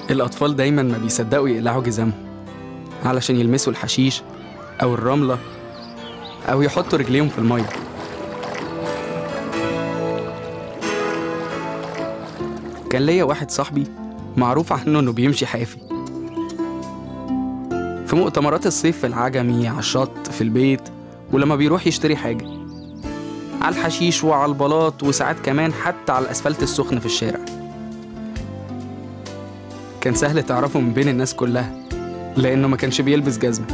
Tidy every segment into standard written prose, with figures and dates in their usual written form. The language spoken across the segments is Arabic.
الأطفال دايما ما بيصدقوا يقلعوا جزامهم علشان يلمسوا الحشيش أو الرملة أو يحطوا رجليهم في المية. كان ليا واحد صاحبي معروف عنه إنه بيمشي حافي. في مؤتمرات الصيف في العجمي، على الشط، في البيت، ولما بيروح يشتري حاجة، على الحشيش وعلى البلاط، وساعات كمان حتى على الأسفلت السخن في الشارع. كان سهل تعرفه من بين الناس كلها لأنه ما كانش بيلبس جزمة.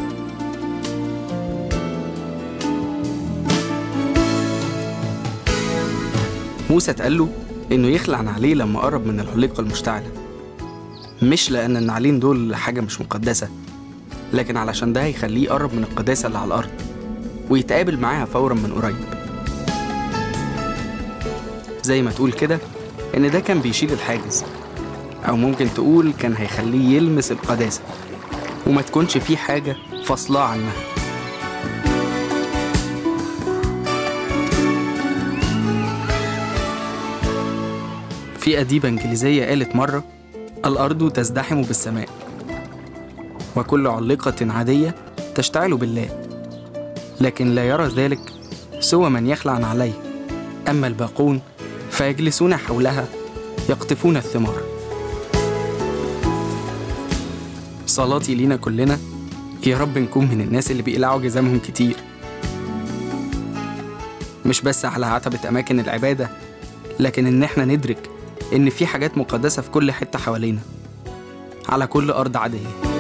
موسى اتقال له إنه يخلع نعليه لما قرب من الحليقة المشتعلة، مش لأن النعلين دول حاجة مش مقدسة، لكن علشان ده هيخليه يقرب من القداسة اللي على الأرض ويتقابل معاها فورا من قريب. زي ما تقول كده إن ده كان بيشيل الحاجز، أو ممكن تقول كان هيخليه يلمس القداسة وما تكونش فيه حاجة فاصلاه عنها. في أديبة إنجليزية قالت مرة: الأرض تزدحم بالسماء، وكل علقة عادية تشتعل بالله، لكن لا يرى ذلك سوى من يخلع نعليه، أما الباقون فيجلسون حولها يقطفون الثمار. صلاتي لينا كلنا يا رب نكون من الناس اللي بيقلعوا جزامهم كتير، مش بس على عتبة أماكن العبادة، لكن إن احنا ندرك إن في حاجات مقدسة في كل حتة حوالينا، على كل أرض عادية.